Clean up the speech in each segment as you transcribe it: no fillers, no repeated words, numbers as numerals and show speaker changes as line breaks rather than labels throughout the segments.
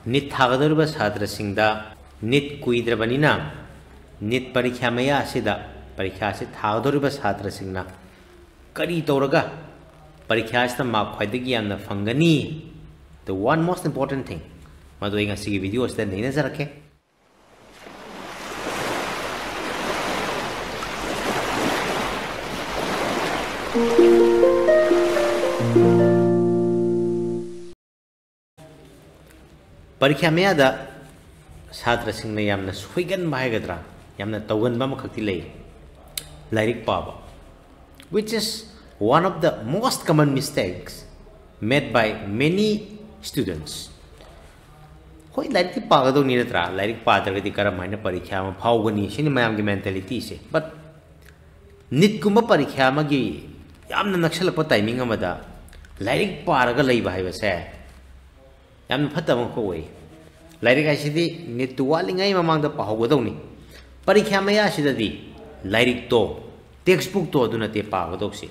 NEET थागदौरिबा छात्रसिंगदा NEET कुइद्रबनिना नीट परीक्षा मया असिदा परीक्षा से थागदौरिबा छात्रसिंगना करी तौरगा परीक्षा से मार्क ख्वाइदगी यामना फंगनी the one most important thing मदो इंगा सिगी वीडियो से नहीं नजर रखे परीक्षा में आदा छात्र सिंह ने यामना सुइगन बाहेगद्रा यामना तौगन बम खक्ति ले लाइरिक पाबा which is one of the most common mistakes made by many students होय लाइरिक पागदो निरत्रा लाइरिक पादरगदि करम हाइना परीक्षा में फाउगनी सिनि मयाम की मेंटालिटी से बट निट कुम परीक्षा मगी यामना नक्सलप टाइमिंग अमदा लाइरिक पारगा लैबा हाइबसे याम फतम को वे लाइरिक आसिदी निट वालिंगाई ममांग द पाहौगदौनी परीक्षा मया सिददी लाइरिक तो टेक्स्ट बुक तो अदुनते पागदौसी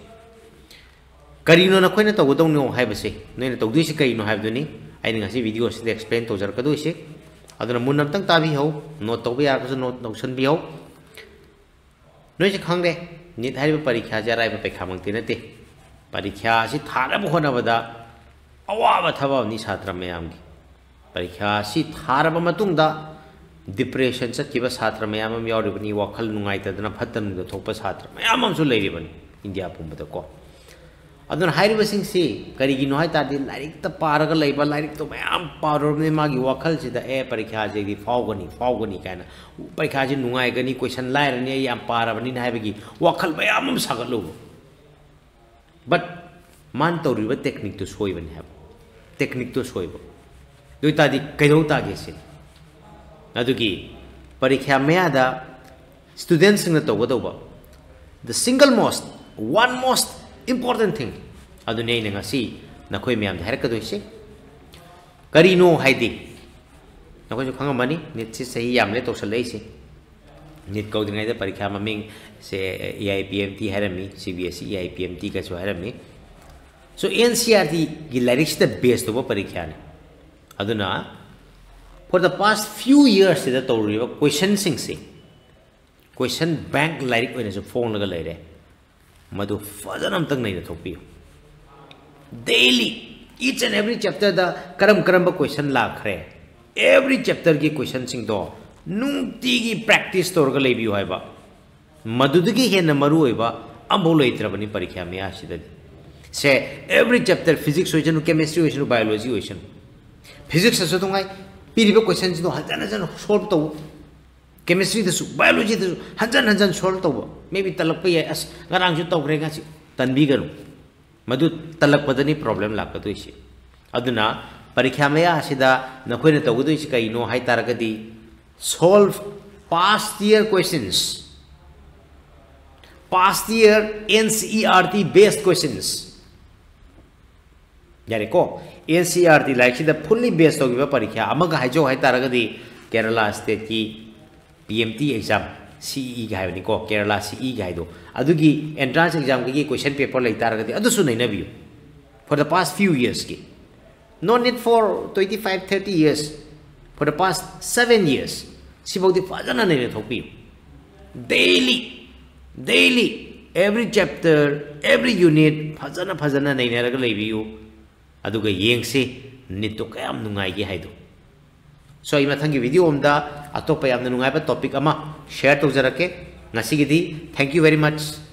करिनो नखोइना तौगदौनो हाइबसे नोइना तौदुइसे करिनो हाइबदुनी आइना ngasi वीडियो से एक्सप्लेन तौजरकदुइसे अदुना मुनमतंग ताबी हो नोट तौबे यारकसु नोट नौसनबी हो नोइसे खंगदे निट हाइबा परीक्षा जराइबा पेखामंगते नते परीक्षा सि थारब होनबदा अवाब थबावनी छात्र मयाम की परीक्षा सि थारब मतुंगदा डिप्रेशन चतकिबा छात्र मयाम अम यावरिबनी वखल नुंगाइतदना फत्तनुंगदा थोपा छात्र मयाम अमसु लेरिबनी इंडिया पुंबदा को अदुन हाइरिबसिंग सि करिगिनो हाइतादि लाइरिक त पारगा लैबा लाइरिक तो मयाम पारोबने मागी वखल सिदा ए परीक्षा जेगी फाउगनी काना परीक्षा जे नुंगाइगनी क्वेश्चन लाइरनी याम पारबनी हाइबगी वखल मयाम अम सागलु बट मान तौरिबा टेक्निक तो सोइबनी है टेक्निक तो सोइब दुइतादि कैदौ तागे से अदुगी परीक्षा मयादा स्टूडेंट्स सिंग तौगदौबा the single most important thing adune ina ngasi nakhoi myam da harakadoi karino haidi nakoi jo khangamani nit si sahi yamle tosalai se nit kaudingai da parikha maming se EIPMT harami CBSE EIPMT ka so harami so NCERT gi lyrics the best of parikha ne aduna for the past few years the toriba question sing se question bank lyric oina so phone laga laire मधु फजनम तक नहीं थोपियो daily each and every chapter द करम question लाखरे every chapter की question सिंग दो नुंती की प्रैक्टिस तौर का लेबियो है बा मधुदगी हेन मरु होइबा अम्बो लेत्रबनी परीक्षा में आसिददी से एवरी चैप्टर फिजिक्स होइजन केमिस्ट्री होइजन बायोलॉजी होइजन फिजिक्स असो तंगाई पीरिबो क्वेश्चन सिंग दो हजन सॉल्व तो केमिस्ट्री दसु बायोलॉजी दसु हजन सॉल्व तब मे बी तलप ये अस गरांगजु तौग्रे गासी तनबीगरु मधु तलपदनी प्रॉब्लम लाकदुइसे अदुना परीक्षा मया आसिदा नखोइना तौगदुइसे कइनो हाइ तारगदी solve past year questions past year NCERT based questions यारे को NCERT लाइक सिदा फुल्ली बेस्ड होगिबा परीक्षा अमगा हाइजो हाइ तारगदी केरला स्टेट की PMT एग्जाम CE गाइबनी को केरला CE गाइदो अदुगी एंट्रेंस एग्जाम की क्वेश्चन पेपर लेता रगदि अदुसु नै नबियो for the past few years की no need for 25-30 years for the past 7 years सिबौदि फजना नै थोपियो daily every chapter every unit फजना नै नरग लेबियो अदुगा येंगसे नितो कयाम नुंगाइगे हाइदो सो इमा थंगी वीडियो ओमदा अतोप यामना नुंगाइबा टॉपिक अमा शेयर तौजरके ngasi gidi thank you very much